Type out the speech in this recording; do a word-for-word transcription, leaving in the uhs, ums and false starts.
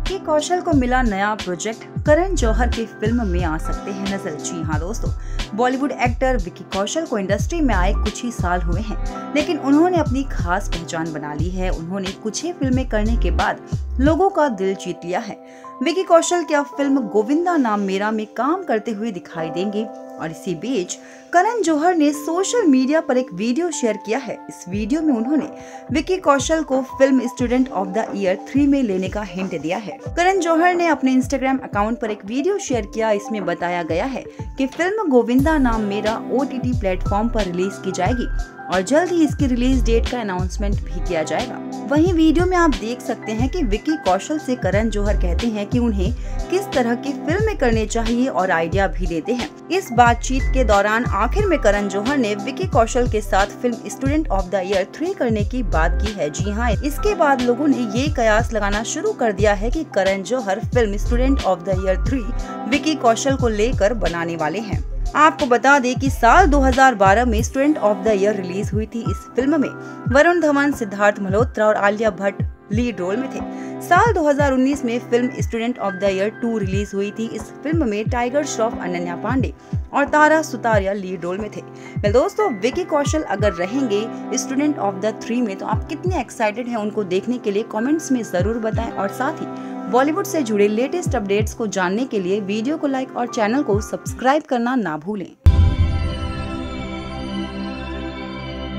विक्की कौशल को मिला नया प्रोजेक्ट, करण जौहर की फिल्म में आ सकते हैं नजर। जी हाँ दोस्तों, बॉलीवुड एक्टर विक्की कौशल को इंडस्ट्री में आए कुछ ही साल हुए हैं, लेकिन उन्होंने अपनी खास पहचान बना ली है। उन्होंने कुछ ही फिल्में करने के बाद लोगों का दिल जीत लिया है। विक्की कौशल क्या फिल्म गोविंदा नाम मेरा में काम करते हुए दिखाई देंगे? और इसी बीच करण जौहर ने सोशल मीडिया पर एक वीडियो शेयर किया है। इस वीडियो में उन्होंने विक्की कौशल को film student of the year three में लेने का हिंट दिया है। करण जौहर ने अपने इंस्टाग्राम अकाउंट पर एक वीडियो शेयर किया। इसमें बताया गया है कि film Govinda Naam Mera O T T platform पर रिलीज की जाएगी और जल्द ही इसकी रिलीज डेट का अनाउंसमेंट भी किया जाएगा। वहीं वीडियो में आप देख सकते हैं कि विक्की कौशल से करण जौहर कहते हैं कि उन्हें किस तरह की फिल्में करनी चाहिए और आइडिया भी देते हैं। इस बातचीत के दौरान आखिर में करण जौहर ने विक्की कौशल के साथ film student of the year three करने की बात की है। जी हाँ, इसके बाद लोगों ने ये कयास लगाना शुरू कर दिया है कि Karan Johar film student of the year three Vicky Kaushal को लेकर बनाने वाले हैं। आपको बता दें कि साल दो हज़ार बारह में student of the year release हुई थी। इस फिल्म में वरुण धवन, सिद्धार्थ मल्होत्रा और आलिया भट्ट लीड रोल में थे। साल दो हज़ार उन्नीस में film student of the year two release हुई थी। इस फिल्म में टाइगर श्रॉफ, अनन्या पांडे और तारा सुतारिया लीड रोल में थे। वेल दोस्तों, विक्की कौशल अगर रहेंगे स्टूडेंट ऑफ द थ्री में तो आप कितने एक्साइटेड हैं उनको देखने के लिए कमेंट्स में जरूर बताएं। और साथ ही बॉलीवुड से जुड़े लेटेस्ट अपडेट्स को जानने के लिए वीडियो को लाइक और चैनल को सब्सक्राइब करना ना भूलें।